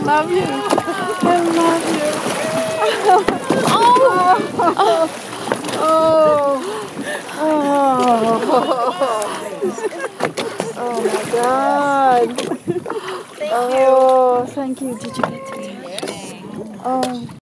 love you. I love you. Oh my God. Thank you. Thank you. Did you get to touch? Oh.